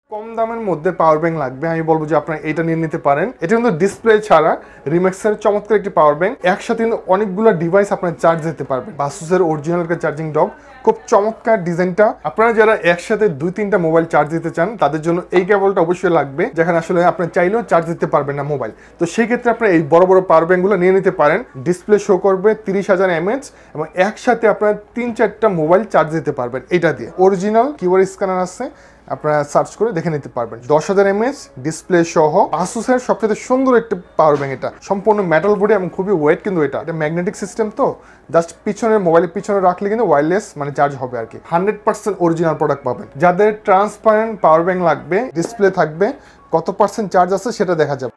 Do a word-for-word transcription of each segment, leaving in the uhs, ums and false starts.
কম দামের মধ্যে পাওয়ার ব্যাংক লাগবে আমি বলবো যে আপনারা এটা নিয়ে নিতে পারেন। এটা কিন্তু ডিসপ্লে ছাড়া রিম্যাক্সের চমৎকার একটি পাওয়ার ব্যাংক, একসাথে কিন্তু অনেকগুলো ডিভাইস আপনারা চার্জ দিতে পারবেন। বাসুসের অরিজিনাল একটা চার্জিং ডক, খুব চমৎকার ডিজাইনটা। আপনারা যারা একসাথে দুই তিনটা মোবাইল চার্জ দিতে চান তাদের জন্য এই কেবলটা অবশ্যই লাগবে, যেখানে আসলে আপনারা চাইলেও চার্জ দিতে পারবেন না মোবাইল। তো সেই ক্ষেত্রে আপনারা এই বড় বড় পাওয়ার ব্যাংকগুলো নিয়ে নিতে পারেন। ডিসপ্লে শো করবে তিরিশ হাজার এমএএচ এবং একসাথে আপনারা তিন চারটা মোবাইল চার্জ দিতে পারবেন এটা দিয়ে। অরিজিনাল কিউআর স্ক্যানার আছে, আপনারা সার্চ করে দেখে নিতে পারবেন। দশ হাজার এমএএচ ডিসপ্লে সহ আসুসের সবচেয়ে সুন্দর একটা পাওয়ার ব্যাংক। এটা সম্পূর্ণ মেটাল বডি এবং খুবই ওয়েট, কিন্তু এটা এটা ম্যাগনেটিক সিস্টেম, তো জাস্ট পিছনের মোবাইলের পিছনে রাখলে কিন্তু ওয়্যারলেস মানে চার্জ হবে আর কি। হান্ড্রেড পার্সেন্ট অরিজিনাল প্রোডাক্ট পাবেন। যাদের ট্রান্সপারেন্ট পাওয়ার ব্যাংক লাগবে, ডিসপ্লে থাকবে, কত পার্সেন্ট চার্জ আছে সেটা দেখা যাবে।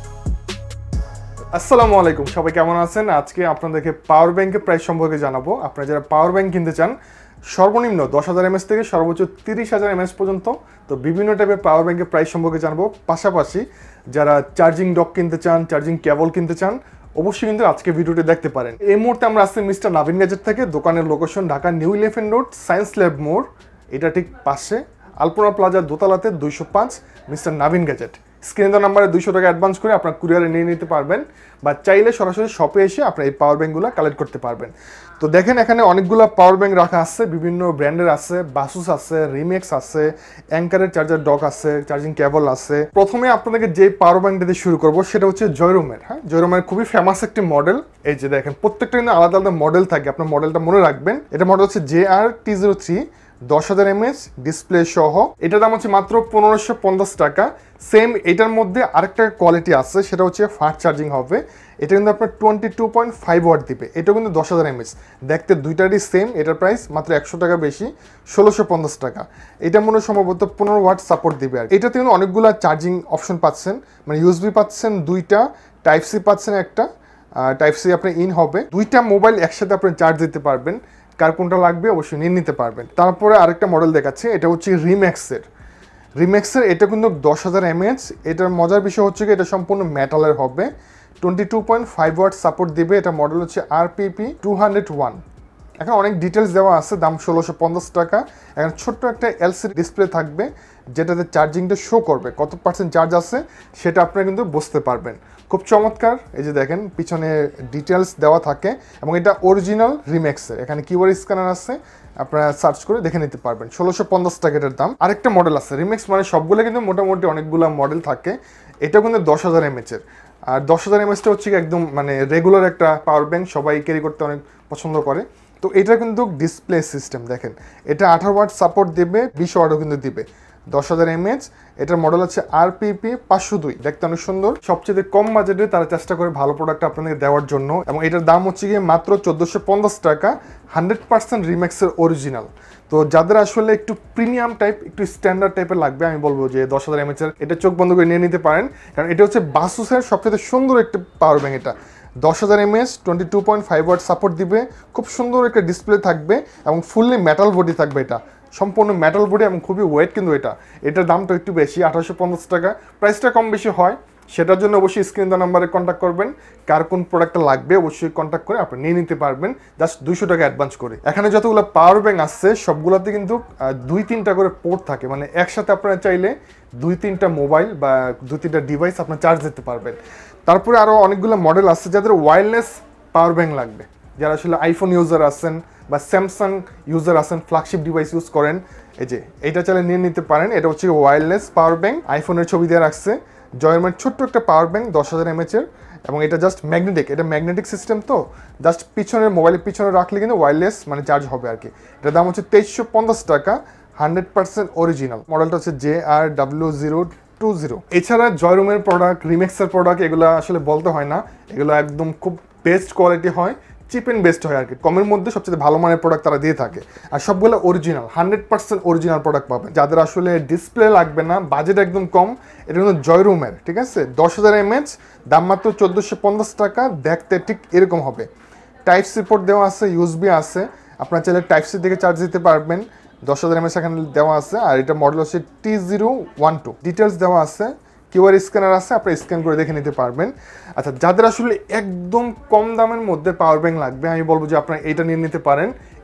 আসসালামু আলাইকুম, সবাই কেমন আছেন? আজকে আপনাদেরকে পাওয়ার ব্যাংকের প্রাইস সম্পর্কে জানাবো। আপনারা যারা পাওয়ার ব্যাংক কিনতে চান সর্বনিম্ন দশ হাজার এমএস থেকে সর্বোচ্চ তিরিশ হাজার এমএস পর্যন্ত, তো বিভিন্ন টাইপের পাওয়ার ব্যাংকের প্রাইস সম্পর্কে জানাবো। পাশাপাশি যারা চার্জিং ডক কিনতে চান, চার্জিং কেবল কিনতে চান, অবশ্যই কিন্তু আজকে ভিডিওটি দেখতে পারেন। এই মুহূর্তে আমরা আসছি মিস্টার নাবিন গ্যাজেট থেকে। দোকানের location Dhaka new eleven road, science lab মোড়, এটা ঠিক পাশে আলপনা প্লাজা দোতলাতে দুইশো পাঁচ মিস্টার নাবিন গ্যাজেট। স্ক্রিনে দেওয়া নাম্বারে দুইশো টাকা অ্যাডভান্স করে আপনার কুরিয়ারে নিয়ে নিতে পারবেন, বা চাইলে সরাসরি শপে এসে আপনার এই পাওয়ার ব্যাংকগুলো কালেক্ট করতে পারবেন। তো দেখেন এখানে অনেকগুলো পাওয়ার ব্যাংক রাখা আছে, বিভিন্ন ব্র্যান্ডের আছে, বাসুস আছে, রিমেক্স আছে, অ্যাঙ্কারের চার্জার ডক আছে, চার্জিং কেবল আছে। প্রথমে আপনাদেরকে যে পাওয়ার ব্যাংকটা দিয়ে শুরু করবো সেটা হচ্ছে জয়রুমের। হ্যাঁ, জয়রুমের খুবই ফেমাস একটি মডেল। এই যে দেখেন প্রত্যেকটা কিন্তু আলাদা আলাদা মডেল থাকে, আপনার মডেলটা মনে রাখবেন। এটা মডেল হচ্ছে J R T zero three, দশ হাজার এমএএচ ডিসপ্লে সহ। এটার দাম হচ্ছে মাত্র পনেরোশো পঞ্চাশ টাকা। সেম এটার মধ্যে আরেকটা কোয়ালিটি আছে, সেটা হচ্ছে ফাস্ট চার্জিং হবে। এটা কিন্তু আপনার twenty two point five watt দিবে। এটা কিন্তু দশ হাজার এমএএচ। দেখতে দুইটারই সেম, এটার প্রাইস মাত্র একশো টাকা বেশি, ষোলোশো পঞ্চাশ টাকা। এটা মনে সম্ভবত পনেরো ওয়াট সাপোর্ট দিবে। আর এটাতে কিন্তু অনেকগুলো চার্জিং অপশন পাচ্ছেন, মানে ইউএসবি পাচ্ছেন দুইটা, টাইপ সি পাচ্ছেন একটা, টাইপ সি আপনার ইন হবে। দুইটা মোবাইল একসাথে আপনি চার্জ দিতে পারবেন। কার কোনটা লাগবে অবশ্যই নিয়ে নিতে পারবেন। তারপরে আরেকটা মডেল দেখাচ্ছে, এটা হচ্ছে রিম্যাক্সের। রিম্যাক্সের এটা কিন্তু দশ হাজার এমএএচ। এটার মজার বিষয় হচ্ছে কি এটা সম্পূর্ণ মেটালের হবে, twenty two point five watt support দিবে। এটা মডেল হচ্ছে R P P two hundred one. এখন অনেক ডিটেলস দেওয়া আছে, দাম ষোলোশো পঞ্চাশ টাকা। এখন ছোট্ট একটা এলসিডি ডিসপ্লে থাকবে, যেটাতে চার্জিংটা শো করবে, কত পার্সেন্ট চার্জ আছে সেটা আপনারা কিন্তু বুঝতে পারবেন। খুব চমৎকার। এই যে দেখেন পিছনে ডিটেলস দেওয়া থাকে, এবং এটা অরিজিনাল রিম্যাক্সের। এখানে কিউআর স্ক্যানার আছে, আপনারা সার্চ করে দেখে নিতে পারবেন। ষোলোশো পঞ্চাশ টাকা এটার দাম। আরেকটা মডেল আছে রিম্যাক্স, মানে সবগুলো কিন্তু মোটামুটি অনেকগুলো মডেল থাকে। এটা কিন্তু দশ হাজার এমএচের। আর দশ হাজার এমএচটা হচ্ছে একদম মানে রেগুলার একটা পাওয়ার ব্যাংক, সবাই ক্যারি করতে অনেক পছন্দ করে। তো এটা কিন্তু ডিসপ্লে সিস্টেম, দেখেন এটা আঠারো ওয়াট সাপোর্ট দেবে, বিশ ওয়াটও কিন্তু দিবে। দশ হাজার এমএএচ। এটার মডেল হচ্ছে আর পি পি পাঁচশো দুই। দেখতে অনেক সুন্দর। সবচেয়ে কম বাজেটে তারা চেষ্টা করে ভালো প্রোডাক্ট আপনাদেরকে দেওয়ার জন্য, এবং এটার দাম হচ্ছে গিয়ে মাত্র চোদ্দোশো পঞ্চাশ টাকা। হান্ড্রেড পার্সেন্ট রিম্যাক্সের অরিজিনাল। তো যাদের আসলে একটু প্রিমিয়াম টাইপ, একটু স্ট্যান্ডার্ড টাইপের লাগবে, আমি বলবো যে দশ হাজার এমএএচের এটা চোখ বন্ধ করে নিয়ে নিতে পারেন, কারণ এটা হচ্ছে বাসুসের সবচেয়ে সুন্দর একটা পাওয়ার ব্যাংক। এটা দশ হাজার mAh, twenty two point five watt support দিবে, খুব সুন্দর একটা ডিসপ্লে থাকবে, এবং ফুললি মেটাল বডি থাকবে। এটা সম্পূর্ণ মেটাল বডি এবং খুবই ওয়েট, কিন্তু এটা এটার দামটা একটু বেশি, আঠারোশো পঞ্চাশ টাকা। প্রাইসটা কম বেশি হয়, সেটার জন্য অবশ্যই স্ক্রিন দেওয়া নাম্বারে কন্ট্যাক্ট করবেন। কার কোন প্রোডাক্টটা লাগবে অবশ্যই কন্ট্যাক্ট করে আপনি নিয়ে নিতে পারবেন, জাস্ট দুইশো টাকা অ্যাডভান্স করে। এখানে যতগুলো পাওয়ার ব্যাংক আসছে সবগুলোতে কিন্তু দুই তিনটা করে পোর্ট থাকে, মানে একসাথে আপনারা চাইলে দুই তিনটা মোবাইল বা দুই তিনটা ডিভাইস আপনার চার্জ দিতে পারবেন। তারপরে আরও অনেকগুলো মডেল আছে যাদের ওয়্যারলেস পাওয়ার ব্যাংক লাগবে, যারা আসলে আইফোন ইউজার আছেন বা স্যামসাং ইউজার আছেন, ফ্ল্যাগশিপ ডিভাইস ইউজ করেন, এই যে এইটা চাইলে নিয়ে নিতে পারেন। এটা হচ্ছে ওয়্যারলেস পাওয়ার ব্যাংক, আইফোনের ছবি দিয়ে রাখছে। জয়ের ছোট্ট একটা পাওয়ার ব্যাংক দশ হাজার এমএচের, এবং এটা জাস্ট ম্যাগনেটিক। এটা ম্যাগনেটিক সিস্টেম, তো জাস্ট পিছনের মোবাইলের পিছনে রাখলে কিন্তু ওয়্যারলেস মানে চার্জ হবে আর কি। এটার দাম হচ্ছে তেইশশো পঞ্চাশ টাকা। Hundred percent original. মডেলটা হচ্ছে J R W zero two zero. এছাড়া জয়রুমের প্রোডাক্ট, রিমেক্সের প্রোডাক্ট, এগুলো আসলে বলতে হয় না, এগুলো একদম খুব বেস্ট কোয়ালিটি হয়, চিপ অ্যান্ড বেস্ট হয় আর কি। কমের মধ্যে সবচেয়ে ভালো মানের প্রোডাক্ট তারা দিয়ে থাকে, আর সবগুলো original, hundred percent original product পাবেন। যাদের আসলে ডিসপ্লে লাগবে না, বাজেট একদম কম, এটা কিন্তু জয়রুমের, ঠিক আছে। দশ হাজার এমএএচ, দাম মাত্র চোদ্দোশো পঞ্চাশ টাকা। দেখতে ঠিক এরকম হবে। টাইপ সি পোর্ট দেওয়া আছে, ইউএসবি আছে, আপনার চাইলে টাইপ সি থেকে চার্জ দিতে পারবেন। দশ হাজার এমএএচ এখানে দেওয়া আছে, আর এটা মডেল হচ্ছে T zero one two. Details দেওয়া আছে, কিউআর স্ক্যানার আছে, আপনি স্ক্যান করে দেখে নিতে পারবেন। আচ্ছা, যাদের আসলে একদম কম দামের মধ্যে পাওয়ার ব্যাংক লাগবে, আমি বলবো যে আপনারা এটা নিয়ে নিতে পারেন।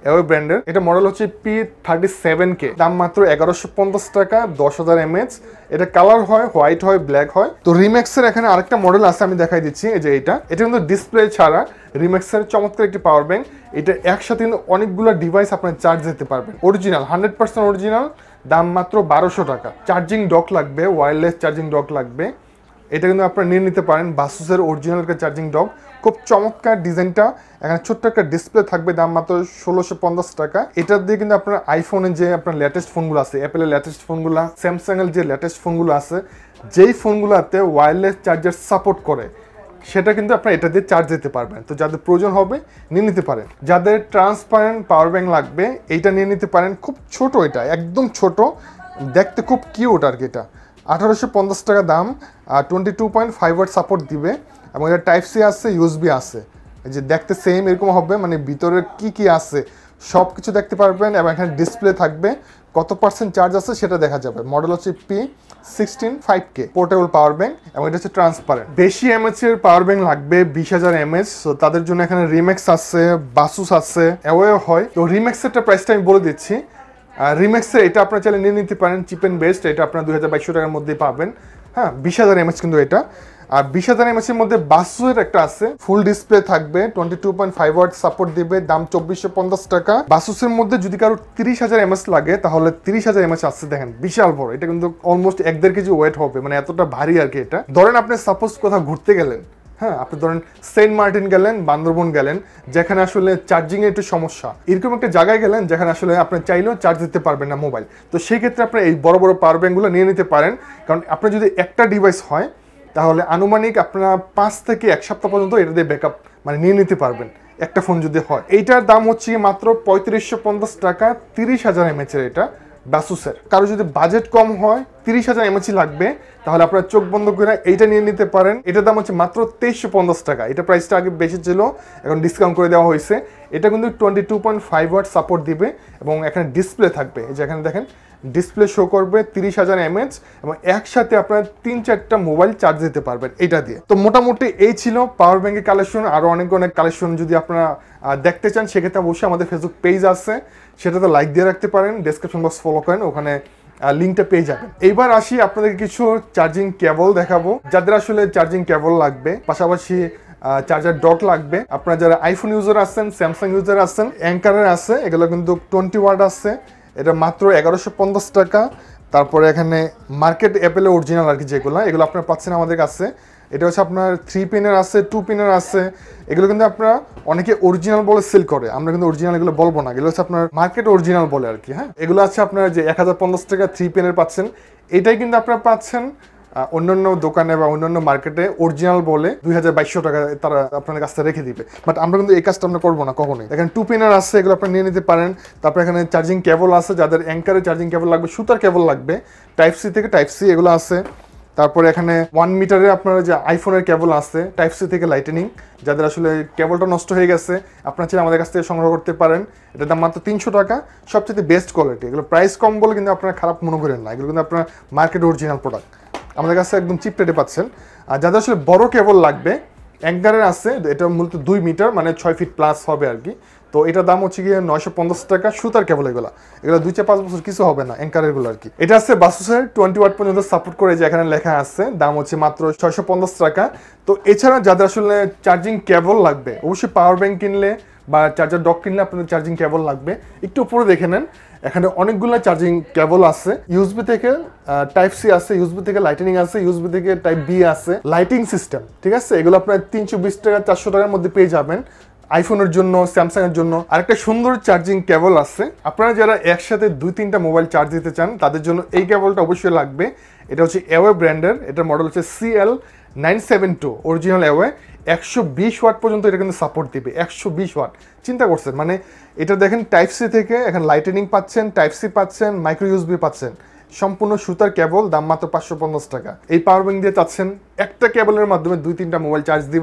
অ্যাওয়ে ব্র্যান্ডের। এটা মডেল হচ্ছে পি থার্টি সেভেন কে, দাম মাত্র এগারোশো পঞ্চাশ টাকা, দশ হাজার এমএএচ। এটা কালার হয় হোয়াইট হয় ব্ল্যাক হয়। তো রিম্যাক্সের এখানে আরেকটা মডেল আছে, আমি দেখাই দিচ্ছি। এই যে এটা এটা কিন্তু ডিসপ্লে ছাড়া রিম্যাক্সের চমৎকার একটি পাওয়ার ব্যাংক। এটা একসাথে কিন্তু অনেকগুলো ডিভাইস আপনার চার্জ দিতে পারবেন। অরিজিনাল হান্ড্রেড পার্সেন্ট অরিজিনাল, দাম মাত্র বারোশো টাকা। চার্জিং ডক লাগবে, ওয়্যারলেস চার্জিং ডক লাগবে, এটা কিন্তু আপনারা নিয়ে নিতে পারেন। বাসুসের অরিজিনাল একটা চার্জিং ডক, খুব চমৎকার ডিজাইনটা। এখানে ছোট্ট একটা ডিসপ্লে থাকবে, দাম মাত্র ষোলোশো পঞ্চাশ টাকা। এটা দিয়ে কিন্তু আপনার আইফোনের যে আপনার লেটেস্ট ফোনগুলো আছে, অ্যাপেলের লেটেস্ট ফোনগুলো, স্যামসাং এর যে লেটেস্ট ফোনগুলো আছে, যেই ফোনগুলোতে ওয়্যারলেস চার্জার সাপোর্ট করে, সেটা কিন্তু আপনারা এটা দিয়ে চার্জ দিতে পারবেন। তো যাদের প্রয়োজন হবে নিয়ে নিতে পারেন। যাদের ট্রান্সপারেন্ট পাওয়ার ব্যাংক লাগবে, এইটা নিয়ে নিতে পারেন। খুব ছোট, এটা একদম ছোট, দেখতে খুব কিউট আর কি। এটা আঠারোশো পঞ্চাশ টাকা দাম, আর twenty two point five watt support দিবে, এবং এটা টাইপ সি আছে, ইউএসবি আছে। এই যে দেখতে সেম এরকম হবে, মানে ভিতরে কি কি আছে সব কিছু দেখতে পারবেন, এবং এখানে ডিসপ্লে থাকবে, কত পার্সেন্ট চার্জ আছে সেটা দেখা যাবে। মডেল হচ্ছে P sixteen five K, portable power bank, এবং এটা হচ্ছে ট্রান্সপারেন্ট। বেশি এমএচ এর পাওয়ার ব্যাংক লাগবে, বিশ হাজার এমএচ। তো তাদের জন্য এখানে রিম্যাক্স আছে, বাসুস আছে, অ্যাওয়ে হয়। তো রিম্যাক্সেরটা প্রাইসটা আমি বলে দিচ্ছি। রিম্যাক্সের এটা আপনার চাইলে নিয়ে নিতে পারেন, চিপ অ্যান্ড বেস্ট। এটা আপনার দুই হাজার বাইশশো টাকার মধ্যেই পাবেন। হ্যাঁ, বিশ হাজার এমএচ কিন্তু এটা। আর বিশ হাজার এমএচ এর মধ্যে বাসুসের একটা আছে, ফুল ডিসপ্লে থাকবে, twenty two point five watt support দিবে, দাম চব্বিশশো পঞ্চাশ টাকা। বাসুসের মধ্যে যদি কারো তিরিশ হাজার এমএচ লাগে, তাহলে তিরিশ হাজার এমএচ আছে, দেখেন বিশাল বড়। এটা কিন্তু অলমোস্ট এক দেড় কেজি ওয়েট হবে, মানে এতটা ভারী আর কি। এটা ধরেন আপনি সাপোজ কোথাও ঘুরতে গেলেন, হ্যাঁ, আপনি ধরেন সেন্ট মার্টিন গেলেন, বান্দরবন গেলেন, যেখানে আসলে চার্জিং এর একটু সমস্যা, এরকম একটা জায়গায় গেলেন যেখানে আসলে আপনি চাইলেও চার্জ দিতে পারবেন না মোবাইল। তো সেই ক্ষেত্রে আপনি এই বড় বড় পাওয়ার ব্যাংকগুলো নিয়ে নিতে পারেন। কারণ আপনার যদি একটা ডিভাইস হয়, তাহলে আনুমানিক আপনারা পাঁচ থেকে এক সপ্তাহ পর্যন্ত এটা দিয়ে ব্যাকআপ মানে নিয়ে নিতে পারবেন, একটা ফোন যদি হয়। এইটার দাম হচ্ছে মাত্র পঁয়ত্রিশশো পঞ্চাশ টাকা, তিরিশ হাজার এমএচ এর এটা বাসুসের। কারো যদি বাজেট কম হয়, তিরিশ হাজার এমএচ লাগবে, তাহলে আপনারা চোখ বন্ধ করে এইটা নিয়ে নিতে পারেন। এটার দাম হচ্ছে মাত্র তেইশশো পঞ্চাশ টাকা। এটা প্রাইসটা আগে বেশি ছিল, এখন ডিসকাউন্ট করে দেওয়া হয়েছে। এটা কিন্তু twenty two point five watt support দিবে, এবং এখানে ডিসপ্লে থাকবে, যেখানে দেখেন ডিসপ্লে শো করবে তিরিশ হাজার এমএচ, এবং একসাথে আপনারা তিন চারটা মোবাইল চার্জ দিতে পারবেন এটা দিয়ে। তো মোটামুটি এই ছিল পাওয়ার ব্যাংকের কালেকশন। আরও অনেক অনেক কালেকশন যদি আপনারা দেখতে চান, সেক্ষেত্রে অবশ্যই আমাদের ফেসবুক পেজ আছে, সেটাতে লাইক দিয়ে রাখতে পারেন, ডেসক্রিপশন বক্স ফলো করেন, ওখানে লিঙ্কটা পেয়ে যাবেন। এইবার আসি আপনাদেরকে কিছু চার্জিং কেবল দেখাবো, যাদের আসলে চার্জিং কেবল লাগবে, পাশাপাশি চার্জার ডক লাগবে। আপনারা যারা আইফোন ইউজার আছেন, স্যামসাং ইউজার আছেন, অ্যাঙ্কারের আছে, এগুলো কিন্তু টোয়েন্টি ওয়াট আছে, এটা মাত্র এগারোশো পঞ্চাশ টাকা। তারপরে এখানে মার্কেট অ্যাপেলের অরিজিনাল আর কি, যেগুলো এগুলো আপনারা পাচ্ছেন আমাদের কাছে। এটা হচ্ছে আপনার থ্রি পিনের আছে, টু পিনের আছে, এগুলো কিন্তু আপনারা অনেকে অরিজিনাল বলে সেল করে, আমরা কিন্তু অরিজিনাল এগুলো বলবো না, এগুলো হচ্ছে আপনার মার্কেট অরিজিনাল বলে আর কি। হ্যাঁ, এগুলো আছে আপনার যে এক হাজার পঞ্চাশ টাকা থ্রি পিনের পাচ্ছেন, এটাই কিন্তু আপনারা পাচ্ছেন অন্যান্য দোকানে বা অন্যান্য মার্কেটে অরিজিনাল বলে দুই হাজার বাইশশো টাকা তারা আপনার কাছে রেখে দিবে। বাট আমরা কিন্তু এই কাজটা আমরা করবো না কখনোই। এখানে টু পিনার আছে, এগুলো আপনি নিয়ে নিতে পারেন। তারপরে এখানে চার্জিং কেবল আছে, যাদের অ্যাঙ্কারে চার্জিং কেবল লাগবে, সুতার কেবল লাগবে, টাইপ সি থেকে টাইপ সি এগুলো আছে। তারপরে এখানে ওয়ান মিটারে আপনার যে আইফোনের কেবল আছে, টাইপ সি থেকে লাইটেনিং, যাদের আসলে কেবলটা নষ্ট হয়ে গেছে, আপনার চাইলে আমাদের কাছ থেকে সংগ্রহ করতে পারেন। এটার দাম মাত্র তিনশো টাকা, সবচেয়ে বেস্ট কোয়ালিটি। এগুলো প্রাইস কম বলে কিন্তু আপনারা খারাপ মনে করেন না, এগুলো কিন্তু আপনার মার্কেট অরিজিনাল প্রোডাক্ট, আমাদের কাছে একদম চিপ রেটে পাচ্ছেন। আর যাদের আসলে বড় কেবল লাগবে, অ্যাঙ্কারের আছে, এটা মূলত দুই মিটার মানে ছয় ফিট প্লাস হবে আর কি। তো এটার দাম হচ্ছে গিয়ে নয়শো পঞ্চাশ টাকা, সুতার কেবল এগুলো, এগুলো দুই চার পাঁচ বছর কিছু হবে না, অ্যাঙ্কারের গুলো আর কি। এটা আছে বাসুসের, টোয়েন্টি ওয়াট পর্যন্ত সাপোর্ট করে, যে এখানে লেখা আছে, দাম হচ্ছে মাত্র ছয়শো পঞ্চাশ টাকা। তো এছাড়া যাদের আসলে চার্জিং কেবল লাগবে, অবশ্যই পাওয়ার ব্যাংক কিনলে বা চার্জার ডক কিনলে আপনাদের চার্জিং কেবল লাগবে। একটু উপরে দেখে নেন, এখানে অনেকগুলো চার্জিং কেবল আছে, ইউএসবি থেকে টাইপ সি আছে, ইউএসবি থেকে লাইটেনিং আছে, ইউএসবি থেকে টাইপ বি আছে, লাইটিং সিস্টেম, ঠিক আছে। এগুলো আপনার তিনশো বিশ টাকা চারশো টাকার মধ্যে পেয়ে যাবেন আইফোনের জন্য, স্যামসাং এর জন্য। আরেকটা সুন্দর চার্জিং কেবল আছে, আপনারা যারা একসাথে দুই তিনটা মোবাইল চার্জ দিতে চান, তাদের জন্য এই কেবলটা অবশ্যই লাগবে। এটা হচ্ছে অ্যাওয়ে ব্র্যান্ডের, এটার মডেল হচ্ছে C L nine seven two, original অ্যাওয়ে। একশো বিশ ওয়াট পর্যন্ত এটা কিন্তু সাপোর্ট দিবে, একশো বিশ ওয়াট, চিন্তা করছেন। মানে এটা দেখেন টাইপ সি থেকে এখন লাইটেনিং পাচ্ছেন, টাইপ সি পাচ্ছেন, মাইক্রো ইউএসবি পাচ্ছেন, সম্পূর্ণ সুতার কেবল, দাম মাত্র পাঁচশো পঞ্চাশ টাকা। এই পাওয়ার ব্যাংক দিয়ে চাচ্ছেন একটা কেবলের মাধ্যমে দুই তিনটা মোবাইল চার্জ দিবেন,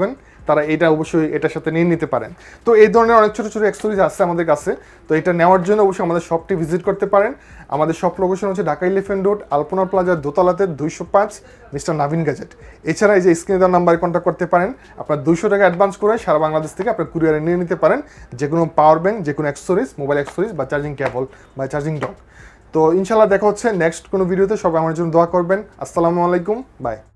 তারা এটা অবশ্যই এটার সাথে নিয়ে নিতে পারেন। তো এই ধরনের অনেক ছোটো ছোটো অ্যাক্সেসরিজ আছে আমাদের কাছে। তো এটা নেওয়ার জন্য অবশ্যই আমাদের শপটি ভিজিট করতে পারেন। আমাদের শপ লোকেশন হচ্ছে ঢাকা এলিফ্যান্ট রোড, আলপনা প্লাজার দোতলাতে দুইশো পাঁচ, মিস্টার নাবিন গ্যাজেট। এছাড়া এই যে স্ক্রিনে দেওয়ার নাম্বারে কন্ট্যাক্ট করতে পারেন। আপনার দুইশো টাকা অ্যাডভান্স করে সারা বাংলাদেশ থেকে আপনার কুরিয়ারে নিয়ে নিতে পারেন যে কোনো পাওয়ার ব্যাংক, যে কোনো অ্যাক্সেসরিজ, মোবাইল অ্যাক্সেসরিজ বা চার্জিং কেবল বা চার্জিং ডক। তো ইনশাল্লাহ দেখা হচ্ছে নেক্সট কোনো ভিডিওতে। সবাই আমার জন্য দোয়া করবেন। আসসালামু আলাইকুম, বাই।